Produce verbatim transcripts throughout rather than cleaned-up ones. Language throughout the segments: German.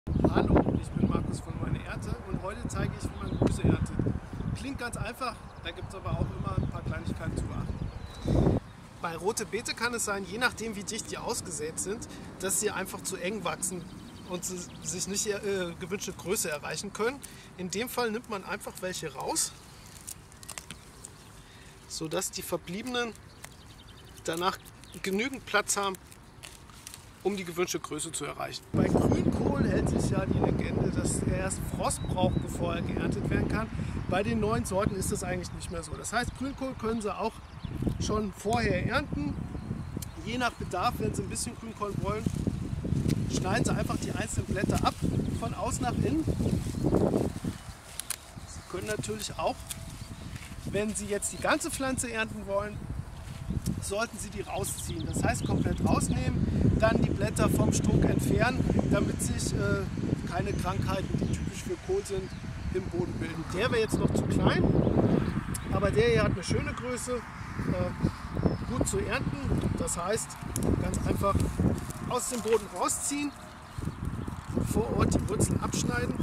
Hallo, ich bin Markus von Meine Ernte und heute zeige ich, wie man Gemüse erntet. Klingt ganz einfach, da gibt es aber auch immer ein paar Kleinigkeiten zu beachten. Bei rote Beete kann es sein, je nachdem wie dicht die ausgesät sind, dass sie einfach zu eng wachsen und sie sich nicht äh, gewünschte Größe erreichen können. In dem Fall nimmt man einfach welche raus, sodass die verbliebenen danach genügend Platz haben, um die gewünschte Größe zu erreichen. Bei Grünkohl hält sich ja die Legende, dass er erst Frost braucht, bevor er geerntet werden kann. Bei den neuen Sorten ist das eigentlich nicht mehr so. Das heißt, Grünkohl können Sie auch schon vorher ernten. Je nach Bedarf, wenn Sie ein bisschen Grünkohl wollen, schneiden Sie einfach die einzelnen Blätter ab, von außen nach innen. Sie können natürlich auch, wenn Sie jetzt die ganze Pflanze ernten wollen, sollten Sie die rausziehen. Das heißt, komplett rausnehmen, dann die Blätter vom Strunk entfernen, damit sich äh, keine Krankheiten, die typisch für Kohl sind, im Boden bilden. Der wäre jetzt noch zu klein, aber der hier hat eine schöne Größe, äh, gut zu ernten. Das heißt, ganz einfach aus dem Boden rausziehen, vor Ort die Wurzeln abschneiden.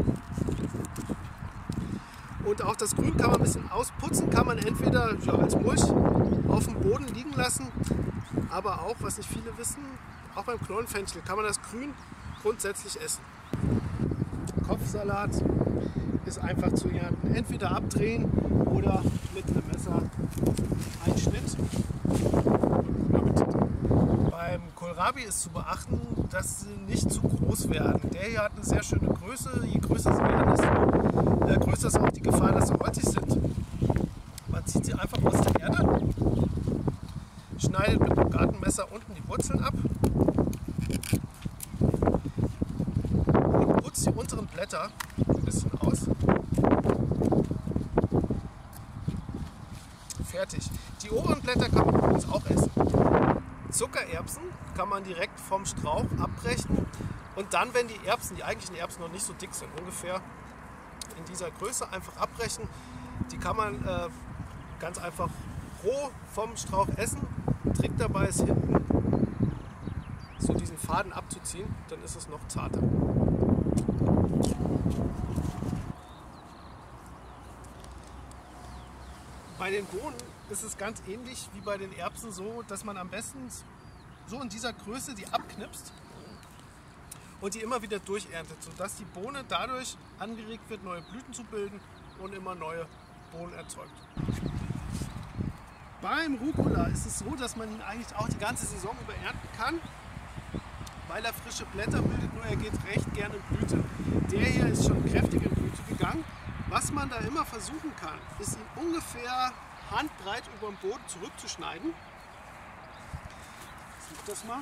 Und auch das Grün kann man ein bisschen ausputzen, kann man entweder ja, als Mulch auf dem Boden liegen lassen, aber auch, was nicht viele wissen, auch beim Knollenfenchel kann man das Grün grundsätzlich essen. Kopfsalat ist einfach zu ernten, entweder abdrehen oder mit einem Messer einen Schnitt. Beim Kohlrabi ist zu beachten, dass sie nicht zu groß werden. Der hier hat eine sehr schöne Größe, je größer sie werden, desto äh, größer ist auch die Gefahr, dass sie holzig sind. Man zieht sie einfach aus der Erde, schneidet mit dem Gartenmesser unten die Wurzeln ab und putzt die unteren Blätter ein bisschen aus. Fertig. Die oberen Blätter kann man übrigens auch essen. Zuckererbsen kann man direkt vom Strauch abbrechen und dann, wenn die Erbsen, die eigentlichen Erbsen noch nicht so dick sind, ungefähr in dieser Größe, einfach abbrechen. Die kann man äh, ganz einfach roh vom Strauch essen. Trick dabei ist hinten so diesen Faden abzuziehen, dann ist es noch zarter. Bei den Bohnen ist es ganz ähnlich wie bei den Erbsen so, dass man am besten so in dieser Größe die abknipst und die immer wieder durcherntet, sodass die Bohne dadurch angeregt wird, neue Blüten zu bilden und immer neue Bohnen erzeugt. Beim Rucola ist es so, dass man ihn eigentlich auch die ganze Saison über ernten kann, weil er frische Blätter bildet, nur er geht recht gerne in Blüte. Der hier ist schon kräftig in Blüte gegangen. Was man da immer versuchen kann, ist ihn ungefähr handbreit über den Boden zurückzuschneiden. Ich suche das mal.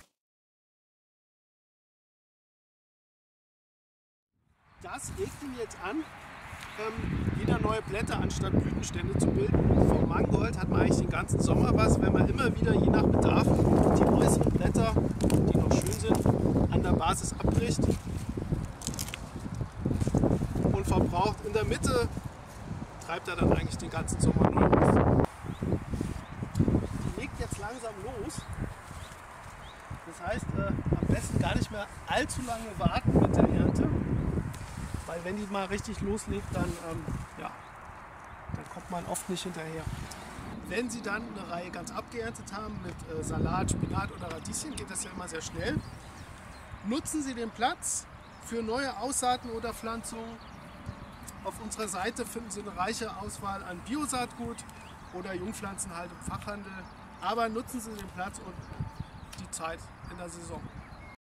Das regt ihn jetzt an, ähm, wieder neue Blätter anstatt Blütenstände zu bilden. Vom Mangold hat man eigentlich den ganzen Sommer was, wenn man immer wieder je nach Bedarf die äußeren Blätter, die noch schön sind, an der Basis abbricht und verbraucht. In der Mitte treibt er dann eigentlich den ganzen Sommer neu aus. Die legt jetzt langsam los. Das heißt, äh, am besten gar nicht mehr allzu lange warten mit der Ernte, weil wenn die mal richtig loslegt, dann, ähm, ja, dann kommt man oft nicht hinterher. Wenn Sie dann eine Reihe ganz abgeerntet haben mit äh, Salat, Spinat oder Radieschen, geht das ja immer sehr schnell. Nutzen Sie den Platz für neue Aussaaten oder Pflanzungen. Auf unserer Seite finden Sie eine reiche Auswahl an Biosaatgut oder Jungpflanzen halt im Fachhandel. Aber nutzen Sie den Platz und die Zeit in der Saison.